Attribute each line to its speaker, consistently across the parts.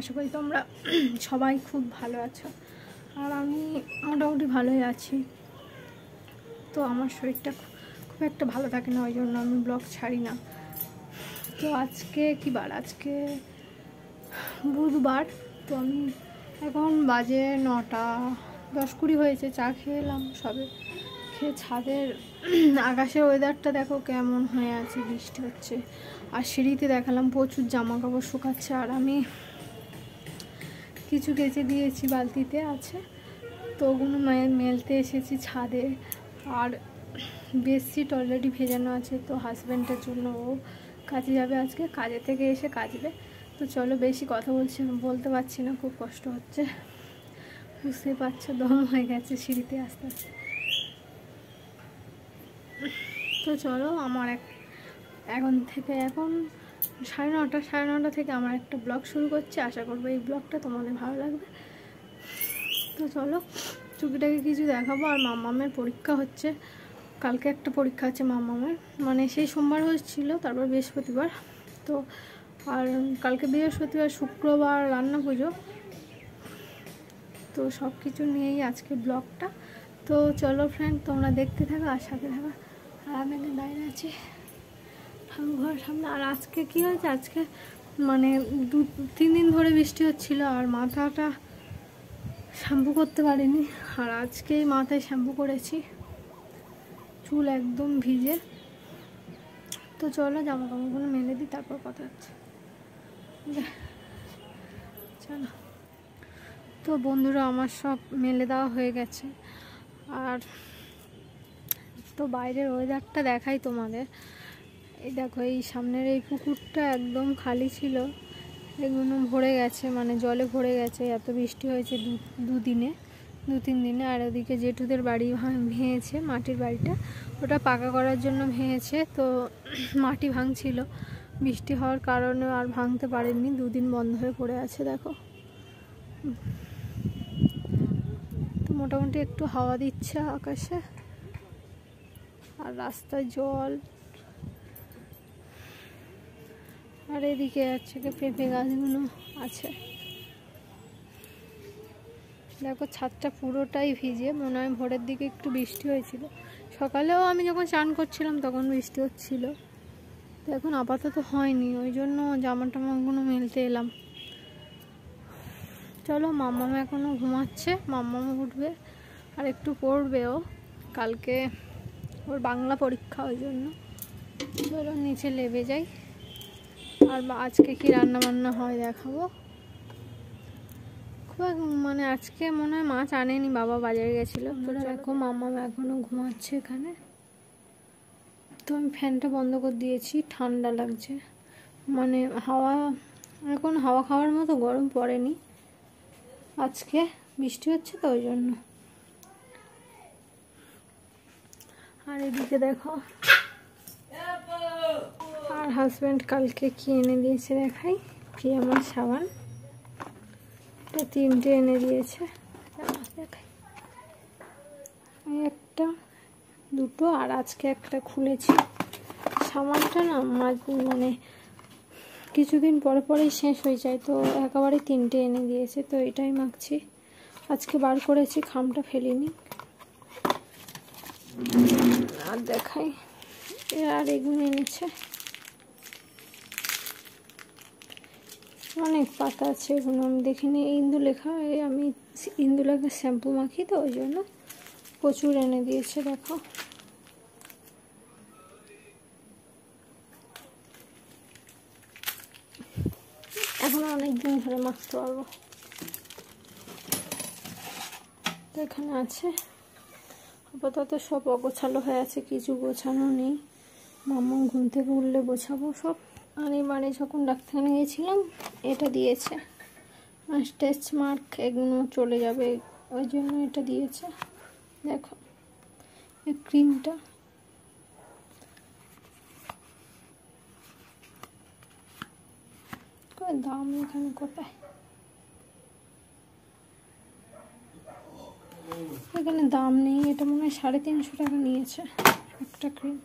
Speaker 1: আশা করি তোমরা সবাই খুব ভালো আছো, আর আমি মোটামুটি ভালোই আছি। তো আমার শরীরটা খুব একটা ভালো থাকে না, ওই জন্য আমি ব্লগ ছাড়ি না। তো আজকে কী বার? আজকে বুধবার। তো আমি এখন বাজে 9টা 10-20 হয়েছে। চা খেয়ে এলাম সবে, খেয়ে ছাদের আকাশের ওয়েদারটা দেখো কেমন হয়ে আছে, বৃষ্টি হচ্ছে। আর সিঁড়িতে দেখালাম প্রচুর জামা কাপড় শুকাচ্ছে, আর আমি কিছু কেচে দিয়েছি, বালতিতে আছে, তো ওগুলো মেলতে এসেছি ছাদে। আর বেডশিট অলরেডি ভেজানো আছে, তো হাজব্যান্ডের জন্য ও কাজে যাবে আজকে, কাজে থেকে এসে কাচবে। তো চলো, বেশি কথা বলতে পারছি না, খুব কষ্ট হচ্ছে, বুঝতে পারছো, দম হয়ে গেছে সিঁড়িতে আস্তে আস্তে। তো চলো, আমার এখন 9:30 থেকে আমার একটা ব্লগ শুরু করছি। আশা করবো এই ব্লগটা তোমাদের ভালো লাগবে। তো চলো, টুকিটাকি কিছু দেখাবো। আর মাম্মামের পরীক্ষা হচ্ছে, কালকে একটা পরীক্ষা আছে মাম্মামের, মানে সেই সোমবার হচ্ছিল, তারপর বৃহস্পতিবার। তো আর কালকে বৃহস্পতিবার, শুক্রবার রান্না পুজো, তো সব কিছু নিয়েই আজকে ব্লগটা। তো চলো ফ্রেন্ড, তোমরা দেখতে থাকো আর সাথে থাকো। আর আমি দাঁড়িয়ে আছি ঘর সামনে। আর আজকে কি হয়েছে, আজকে মানে 2-3 দিন ধরে বৃষ্টি হচ্ছিল, আর মাথাটা শ্যাম্পু করতে পারিনি। আর আজকেই মাথায় শ্যাম্পু করেছি, চুল একদম ভিজে। তো চলো, জামা কাপড়গুলো মেলে দিই, তারপর কথা হচ্ছে। চলো, তো বন্ধুরা, আমার সব মেলে দেওয়া হয়ে গেছে। আর তো বাইরের ওয়েদারটা দেখাই তোমাদের। এই দেখো, এই সামনের এই পুকুরটা একদম খালি ছিল, এগুলো ভরে গেছে, মানে জলে ভরে গেছে, এত বৃষ্টি হয়েছে 2-3 দিনে। আর ওদিকে জেঠুদের বাড়ি ভেঙেছে, মাটির বাড়িটা, ওটা পাকা করার জন্য ভেঙেছে। তো মাটি ভাঙছিল, বৃষ্টি হওয়ার কারণে আর ভাঙতে পারেননি, 2 দিন বন্ধ হয়ে পড়ে আছে। দেখো, তো মোটামুটি একটু হাওয়া দিচ্ছে আকাশে, আর রাস্তায় জল। আর এদিকে আছে পেঁপে গাছগুলো আছে, দেখো ছাদটা পুরোটাই ভিজে। মনে হয় ভোরের দিকে একটু বৃষ্টি হয়েছিল, সকালেও আমি যখন স্নান করছিলাম তখন বৃষ্টি হচ্ছিল। তো এখন আপাতত হয়নি, ওই জন্য জামা টামাগুলো মেলতে এলাম। চলো, মাম্মাম এখনও ঘুমাচ্ছে, মাম্মামও উঠবে আর একটু পড়বে। ও কালকে ওর বাংলা পরীক্ষা, ওই জন্য। চলো নিচে লেবে যাই, আর আজকে কি রান্না বান্না হয় দেখাবো। মানে আজকে মনে হয় মাছ আনেনি, বাবা বাজারে গেছিলো। তো দেখো, মাম্মাম এখনও ঘুমাচ্ছে এখানে। তো আমি ফ্যানটা বন্ধ করে দিয়েছি, ঠান্ডা লাগছে, মানে এখন হাওয়া খাওয়ার মতো গরম পড়েনি, আজকে বৃষ্টি হচ্ছে তো ওই জন্য। আর এদিকে দেখো, আর হাজব্যান্ড কালকে কি এনে দিয়েছে দেখাই, কি আমার সাবান, 3টে এনে দিয়েছে, দেখাই, একটা 2টো, আর আজকে একটা খুলেছি। সাবানটা না মানে কিছুদিন পরেই শেষ হয়ে যায়, তো একেবারে 3টে এনে দিয়েছে, তো এটাই মাখছি। আজকে বার করেছি, খামটা ফেলিনি। আর দেখাই, আর এগুলো এনেছে, অনেক পাতা আছে, এগুলো আমি দেখিনি। ইন্দুলেখা, আমি ইন্দুলেখা শ্যাম্পু মাখি, তো ওই জন্য প্রচুর এনে দিয়েছে। দেখো, এখন অনেক দিন ধরে মাখতে পারবো। তো এখানে আছে, আপাতত সব অগোছালো হয়ে আছে, কিছু গোছানো নেই। মাম্মা ঘুম থেকে উঠলে গোছাবো সব। আর এবারে যখন ডাক্তারখানে গেছিলাম, এটা দিয়েছে স্টেচ মার্ক, এগুলো চলে যাবে, ওই জন্য এটা দিয়েছে। দেখো, এই ক্রিমটা দাম এখানে কোথায়, এখানে দাম নেই, এটা মনে হয় 350 টাকা নিয়েছে একটা ক্রিম।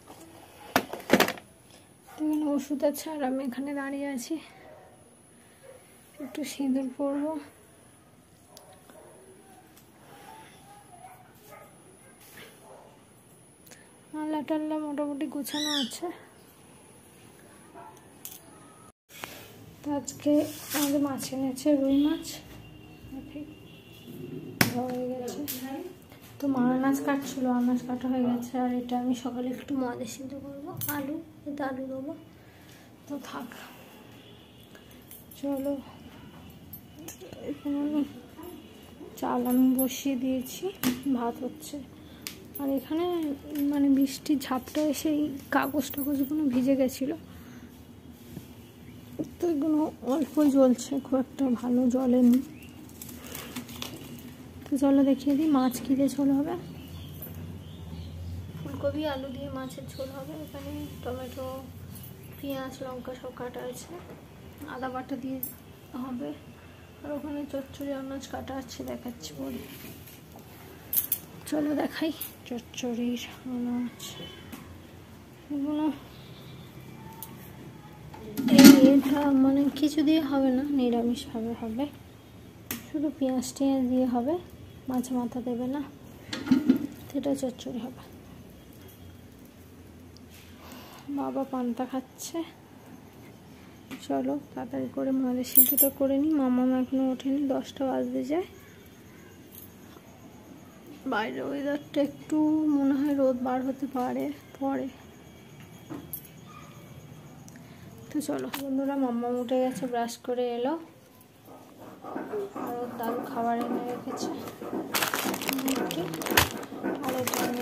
Speaker 1: এখানে ওষুধ আছে, আর আমি এখানে দাঁড়িয়ে আছি। একটু সিঁদুর পরবো। আল্লা টাল্লা মোটামুটি গোছানো আছে। তো আজকে আমাদের মাছ এনেছে, রুই মাছ হয়ে গেছে। তো মা আনাজ কাটছিল, আনাজ কাটা হয়ে গেছে। আর এটা আমি সকালে একটু ময়দা সিদ্ধ করবো, আলু, এটা আলু দেবো। তো থাক, চলো। এখানে আমি চাল আমি বসিয়ে দিয়েছি, ভাত হচ্ছে। আর এখানে মানে বৃষ্টির ঝাপটা এসে এই কাগজ টাগজগুলো ভিজে গেছিলো, তো এগুলো অল্পই জ্বলছে, খুব একটা ভালো জ্বলেনি। তো চলো দেখিয়ে দিই মাছ কী দিয়ে ঝোল হবে। ফুলকপি আলু দিয়ে মাছের ঝোল হবে। এখানে টমেটো, পেঁয়াজ, লঙ্কা সব কাটা আছে, আদা বাটা দিয়ে হবে। আর ওখানে চচ্চড়ি আনাজ কাটা আছে, দেখাচ্ছি পরে। চলো দেখাই চচ্চড়ির আনাজ এগুলো। এটা মানে কিছু দিয়ে হবে না, নিরামিষভাবে হবে, শুধু পেঁয়াজ টিয়াজ দিয়ে হবে, মাছ মাথা দেবে না, সেটা চচ্চড়ি হবে। বাবা পান্তা খাচ্ছে। চলো তাড়াতাড়ি করে মায়ের সিদ্ধটা করে নিই। মামা এখনো ওঠেনি, 10টা বাজতে যায়। বাইরে ওয়েদারটা একটু মনে হয় রোদ বার হতে পারে পরে। তো চলো বন্ধুরা, মাম্মা উঠে গেছে, ব্রাশ করে এলো। আর ওর দাদু খাবার এনে রেখেছে, আর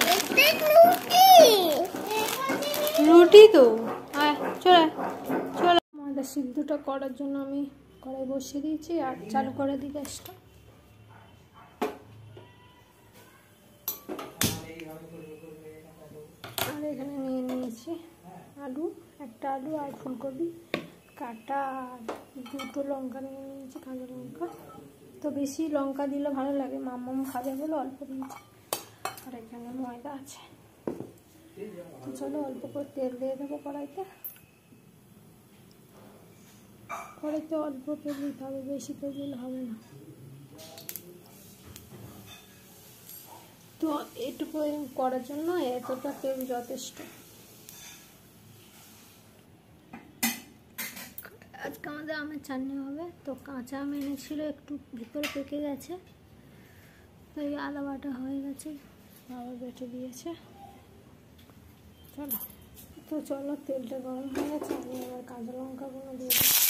Speaker 1: রুটি। তো চলো চলো, আমাদের সিদ্ধটা করার জন্য আমি কড়াই বসিয়ে দিয়েছি আর চালু করে দিই গ্যাসটা। আর এখানে নিয়ে নিয়েছি আলু, একটা আলু আর ফুলকপি কাটা, আর 2টো লঙ্কা নিয়ে নিয়েছি, কাঁচা লঙ্কা। তো বেশি লঙ্কা দিলে ভালো লাগে, মাম্মাম খাবে বলে অল্প দিয়েছি। আর এখানে ময়দা আছে। তো চলো অল্প করে তেল দিয়ে দেবো কড়াইতে। কড়াইতে অল্প তেল দিতে হবে, বেশি তেল দিলে হবে না। তো এটুকু করার জন্য এতটা তেল যথেষ্ট। আজকে আমাদের আমের চাটনি হবে। তো কাঁচা আম এনেছিল, একটু ভিতরে পেকে গেছে, তো এই আদা বাটা হয়ে গেছে, বাবা বেটে দিয়েছে। চলো, তো চলো তেলটা গরম হয়ে গেছে, আমি এবার কাঁচা লঙ্কাগুলো দিয়ে দিচ্ছি।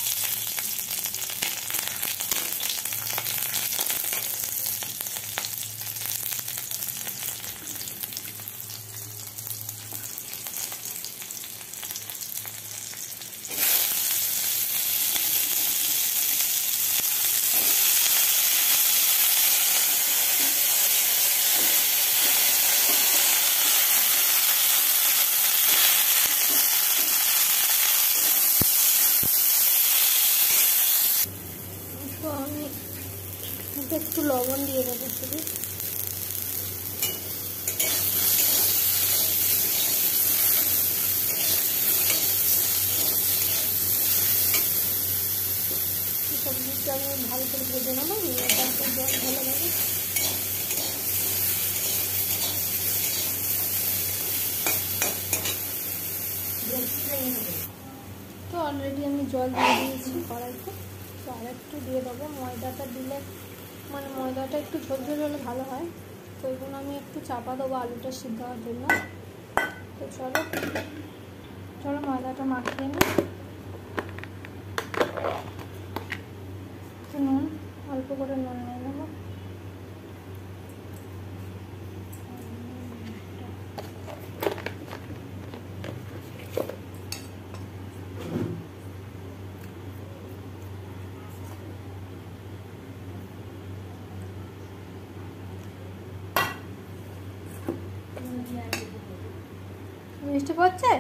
Speaker 1: তো আমি একটু লবণ দিয়ে দেবো শুধু। সবজিটা আমি ভালো করে ভেজে নেবো, তারপর জল ঢেলে দেবো। তো অলরেডি আমি জল দিয়ে দিয়েছি কড়াইতে। তো আর একটু দিয়ে দেবো, ময়দাটা দিলে মানে ময়দাটা একটু ঝোলঝোল হলে ভালো হয়। তো এগুলো আমি একটু চাপা দেবো আলুটা সিদ্ধ হওয়ার জন্য। তো চলো চলো ময়দাটা মাখিয়ে নিই। নুন অল্প করে নুন নিয়ে নেবো। মিষ্টি পড়ছে।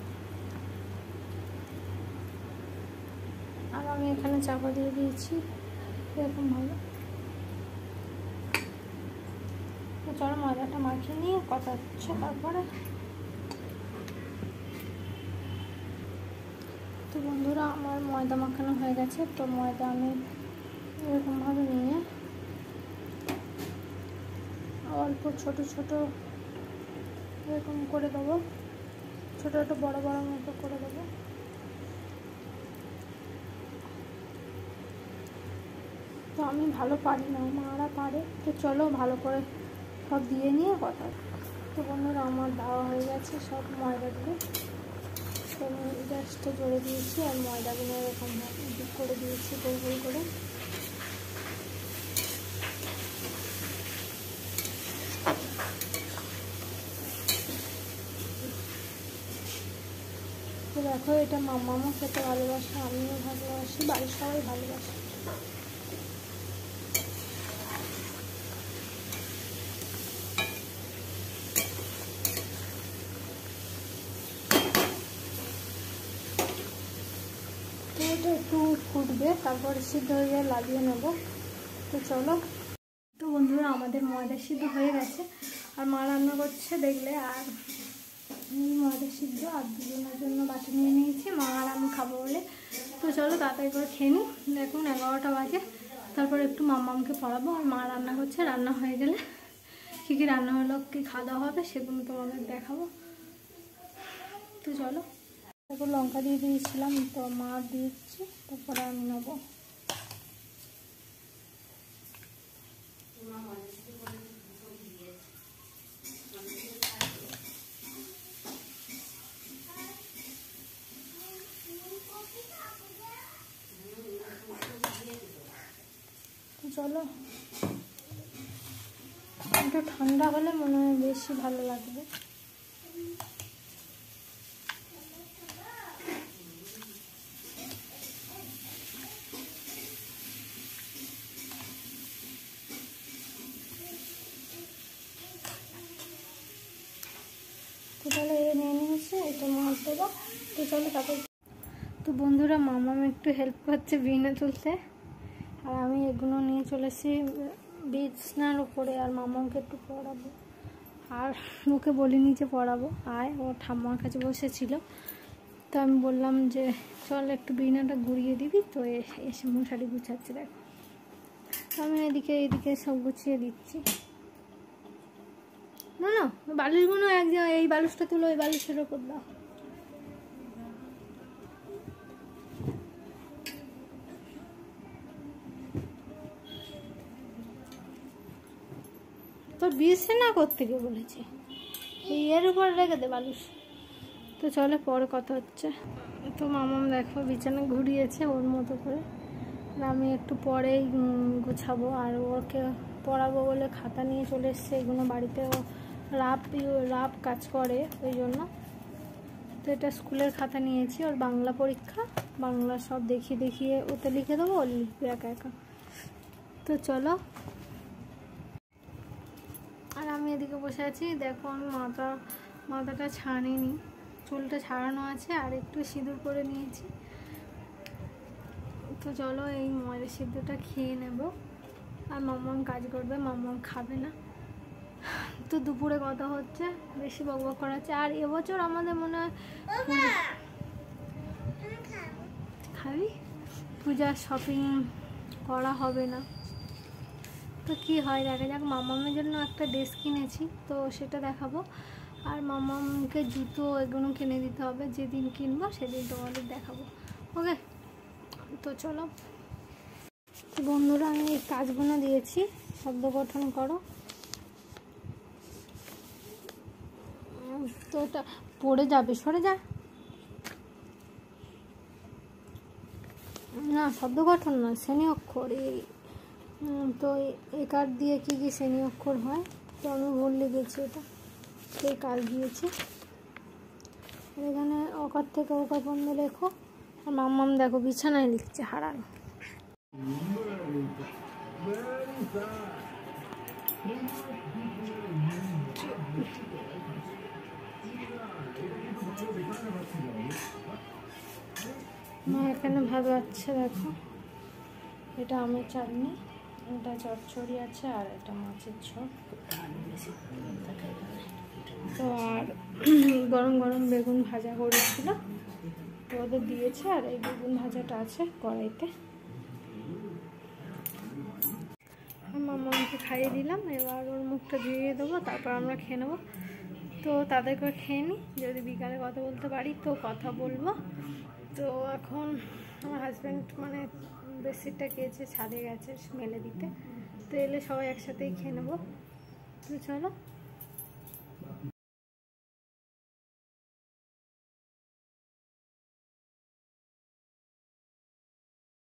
Speaker 1: আর আমি এখানে চাপা দিয়ে দিয়েছি এরকম ভাবে। তো চলো ময়দাটা মাখিয়ে নিয়ে কথা হচ্ছে তারপরে। তো বন্ধুরা আমার ময়দা মাখানো হয়ে গেছে। তো ময়দা আমি এরকমভাবে নিয়ে অল্প ছোট ছোট এরকম করে দেবো, ছোটো ছোটো বড় বড় মতো করে দেবো। তো আমি ভালো পারি না, মারা পারে। তো চলো ভালো করে সব দিয়ে নিয়ে কথা। তো বন্ধুরা আমার দেওয়া হয়ে গেছে সব ময়দাগুলো। তো আমি গ্যাসটা জোরে দিয়েছি আর ময়দাগুলো এরকম দিক করে দিয়েছি গোল গোল করে। তো দেখো এটা মাম্মামও খেতে ভালোবাসে, আমিও ভালোবাসি, বাড়ির সবাই ভালোবাসে। তো এটা একটু ফুটবে, তারপরে সিদ্ধ হয়ে গিয়ে লাগিয়ে নেব। তো চলো। তো বন্ধুরা আমাদের ময়দা সিদ্ধ হয়ে গেছে আর মা রান্না করছে দেখলে। আর ময়দা সিদ্ধ আর দুজনের জন্য বাটি নিয়ে নিয়েছি, মা আর আমি খাবো বলে। তো চলো তাড়াতাড়ি করে খেয়ে নিই। দেখুন 11টা বাজে। তারপর একটু মাম্মামকে পড়াবো আর মা রান্না করছে। রান্না হয়ে গেলে কী কী রান্না হলো, কী খাওয়া দাওয়া হবে সেগুলো তোমাদের দেখাবো। তো চলো। তারপর লঙ্কা দিয়ে দিয়েছিলাম, তো মা দিচ্ছি, তারপরে আমি নেবো। চলো একটু ঠান্ডা হলে মনে হয় বেশি ভালো লাগবে। তো তাহলে এ নিয়ে নিয়েছে, এটা মাছ দেবো। তো চলো তারপর। তো বন্ধুরা মামাম একটু হেল্প করছে বিনে তুলতে, আর আমি এগুলো নিয়ে চলেছি বিছনার উপরে। আর মামাকে একটু পড়াবো, আর ওকে বলিনি যে পড়াবো, আয় ও ঠাম্মার কাছে বসেছিল। তো আমি বললাম যে চল একটু বিছানাটা ঘুরিয়ে দিবি। তো এসে মশারি গুছাচ্ছে দেখো। আমি এদিকে সব গুছিয়ে দিচ্ছি। না না বালিশগুলো এক জায়গায়, এই বালিশটা তুলো, এই বালিশের ওপর দাও। তোর বিছানা করতে গিয়ে বলেছে এই এর উপর রেখে দে বালিশ। তো চলে পরে কথা হচ্ছে। তো মামাম দেখো বিছানা ঘুরিয়েছে ওর মতো করে, আমি একটু পরেই গুছাবো। আর ওকে পড়াবো বলে খাতা নিয়ে চলে এসছে। এগুলো বাড়িতে ও রাফ কাজ করে ওই জন্য। তো এটা স্কুলের খাতা নিয়েছি, ওর বাংলা পরীক্ষা, বাংলা সব দেখিয়ে ওতে লিখে দেবো, ও লিখবে একা একা। তো চলো। আর আমি এদিকে বসে আছি, দেখো আমি মাথাটা ছাড়িনি, চুলটা ছাড়ানো আছে আর একটু সিঁদুর করে নিয়েছি। তো চলো এই ময়দা সিদ্ধটা খেয়ে নেব। আর মাম্মাম কাজ করবে, মাম্মাম খাবে না। তো দুপুরে কথা হচ্ছে, বেশি বকবক করাচ্ছে। আর এবছর আমাদের মনে হয় খাবি পূজার শপিং করা হবে না। তো কি হয় দেখা যাক। মাম্মামের জন্য একটা ড্রেস কিনেছি, তো সেটা দেখাবো। আর মাম্মামকে জুতো এগুলো কিনে দিতে হবে, যেদিন কিনবো সেদিন তোমাদের দেখাবো। ওকে তো চলো। বন্ধুরা আমি এই কাজগুলো দিয়েছি, শব্দ গঠন করো। তো এটা পড়ে যাবে, সরে যা না, শব্দ গঠন না, শ্রেণী অক্ষর। এই তো একার দিয়ে কি কি শ্রেণী অক্ষর হয়, তো আমি ভুল লিখেছি, এটা সেই কাজ দিয়েছি। এখানে অকার থেকে ওকার পর্যন্ত লেখো। আর মাম্মাম দেখো বিছানায় লিখছে হারান। মা এখানে ভাত বাড়ছে দেখো। এটা আমের চাটনি, এটা চচ্চড়ি আছে, আর এটা মাছের ঝোল। তো আর গরম গরম বেগুন ভাজা করেছিল। তো ওদের দিয়েছে, আর এই বেগুন ভাজাটা আছে কড়াইতে। মামাকে খাইয়ে দিলাম, এবার ওর মুখটা ধুয়ে দেবো, তারপর আমরা খেয়ে নেবো। তো তাদেরকে খেয়ে নিই, যদি বিকালে কথা বলতে পারি তো কথা বলবো। তো এখন আমার হাজব্যান্ড মানে বেডশিটটা গিয়েছে, ছাদে গেছে মেলে দিতে, তো এলে সবাই একসাথেই খেয়ে নেবো। তো চলো।